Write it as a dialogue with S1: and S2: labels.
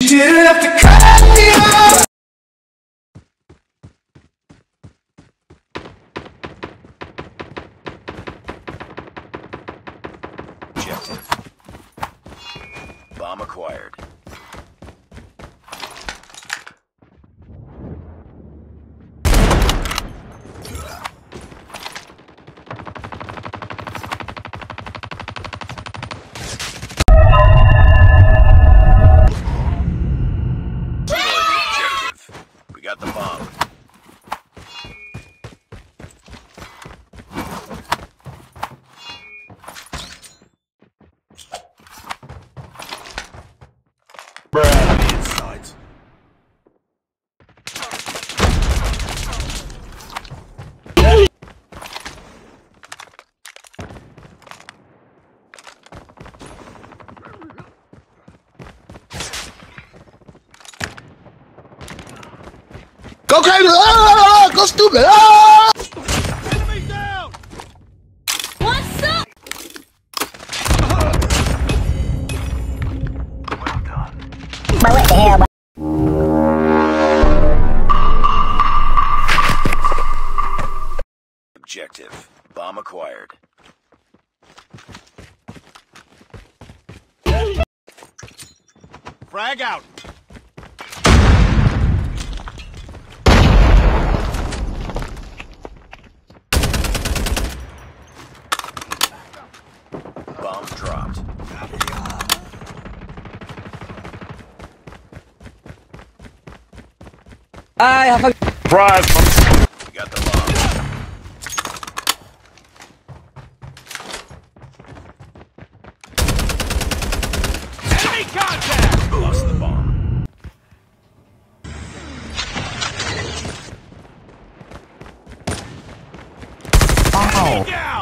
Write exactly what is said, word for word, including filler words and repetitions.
S1: didn't have to cut me off.
S2: Objective. Bomb acquired. We got the bomb. Bruh. Insides.
S3: Go crazy! Ah, go stupid! Ah!
S4: Enemy down!
S5: What's up?
S2: Well done.
S5: But what the hell?
S2: Objective. Bomb acquired.
S4: Frag out!
S2: Bomb dropped.
S6: I have a
S4: Surprise!
S2: We got the bomb.
S4: Enemy contact!
S2: Lost the bomb.
S4: Enemy down!